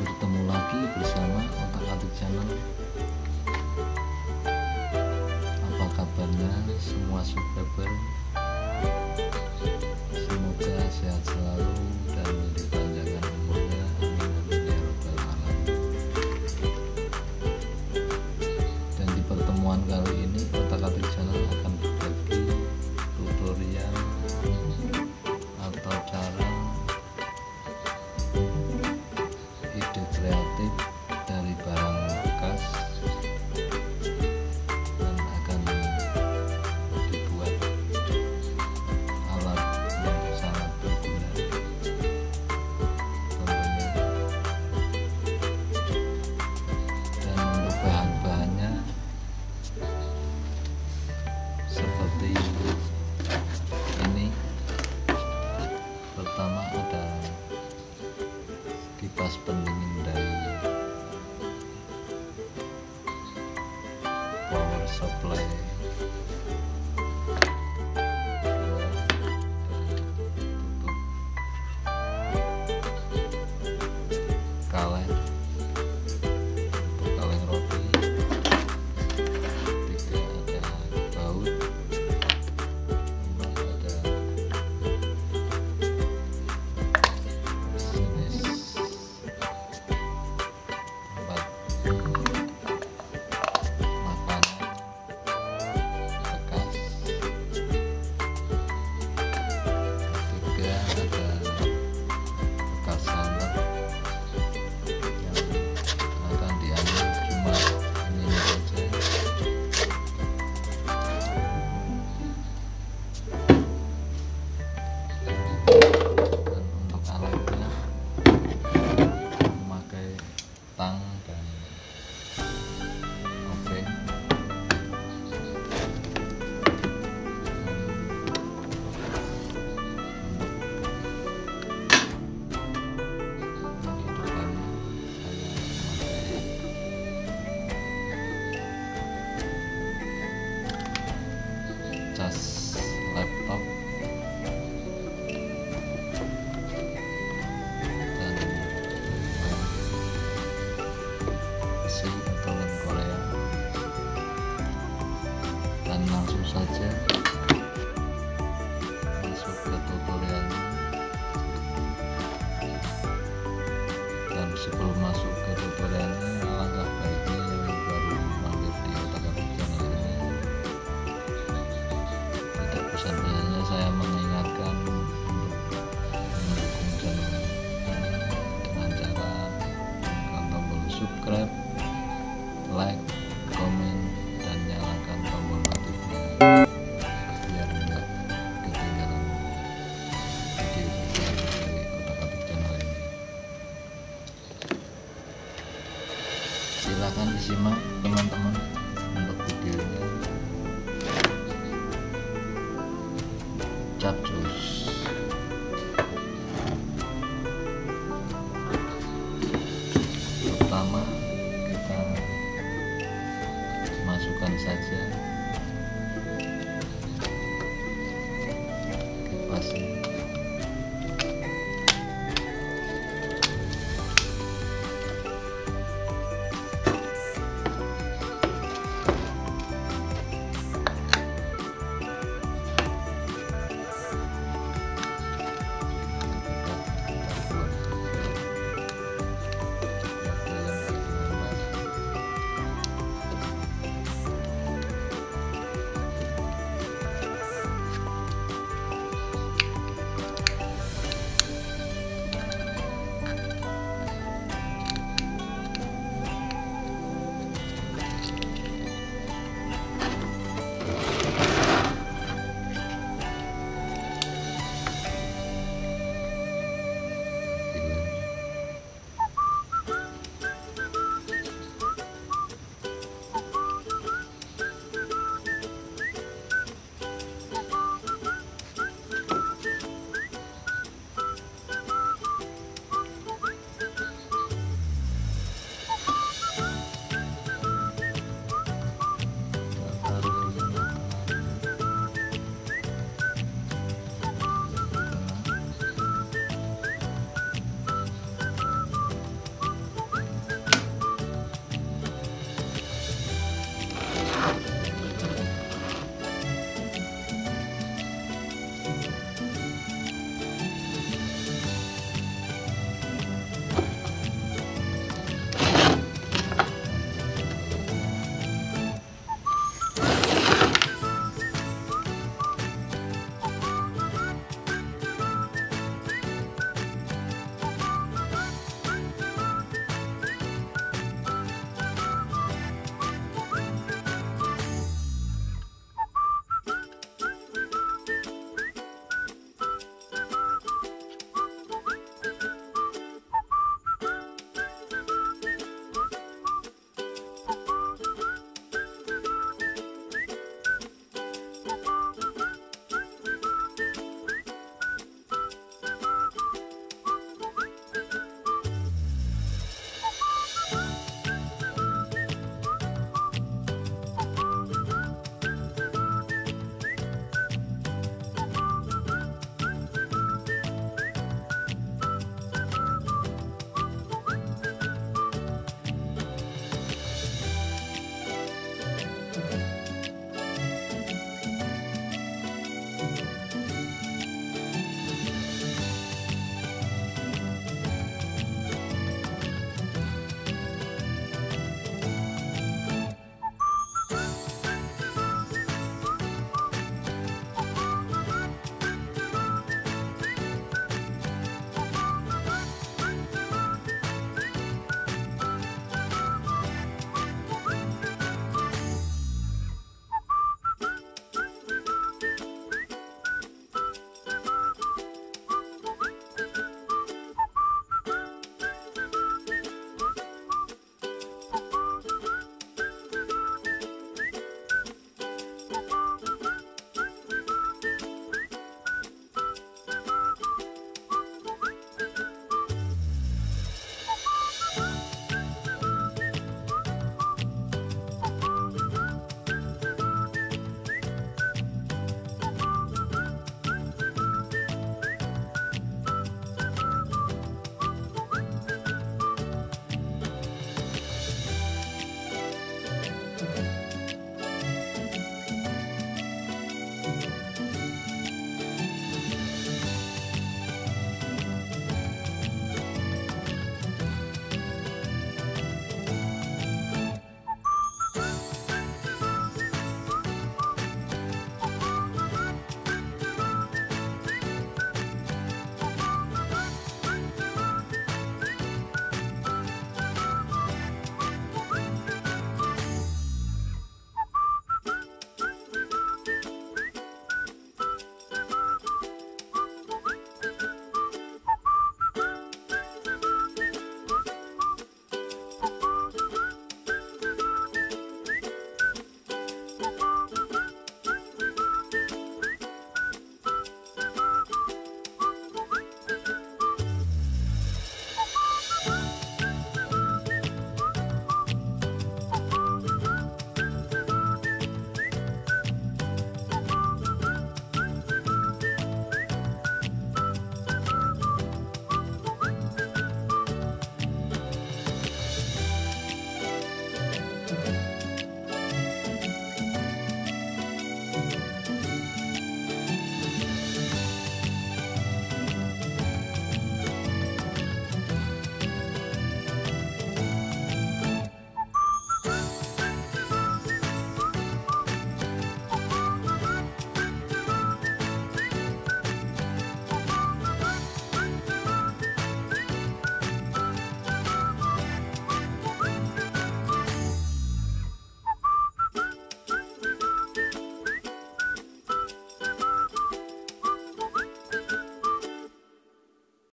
bertemu lagi bersama Otak-Atik Channel. Apa kabarnya semua subscriber? Semoga sehat selalu dan dipanjangkan umurnya, amin amin ya rabbal alamin. Dan di pertemuan kali ini Otak-Atik Channel akan berbagi tutorial atau cara ide kreatif dari barang bekas dan akan dibuat alat yang sangat berguna tentunya. Dan untuk bahan-bahannya seperti ini. Pertama ada kipas pendingin dari power supply, tutup kaleng untuk kaleng roti, tiga ada baut, empat ada jenis tempat makanan bekas, ketiga ada bekas santan yang akan diambil cuma ini saja. Dan untuk alatnya memakai tang dan obeng. Menghidupkannya saya memakai cas laptop dan besi atau lem Korea, dan langsung saja masuk ke tutorialnya. Dan sebelum masuk ke tutorialnya, alangkah baiknya yang baru mampir di Otak-Atik Channel ini, tidak bosan-bosannya saya mengingatkan untuk mendukung channel ini dengan cara tekan tombol subscribe, like, komen, dan nyalakan tombol notifnya biar enggak ketinggalan video dari Otak-Atik Channel ini. Silakan disimak teman-teman untuk videonya. Capcus. Pertama kita masukkan saja kipasnya.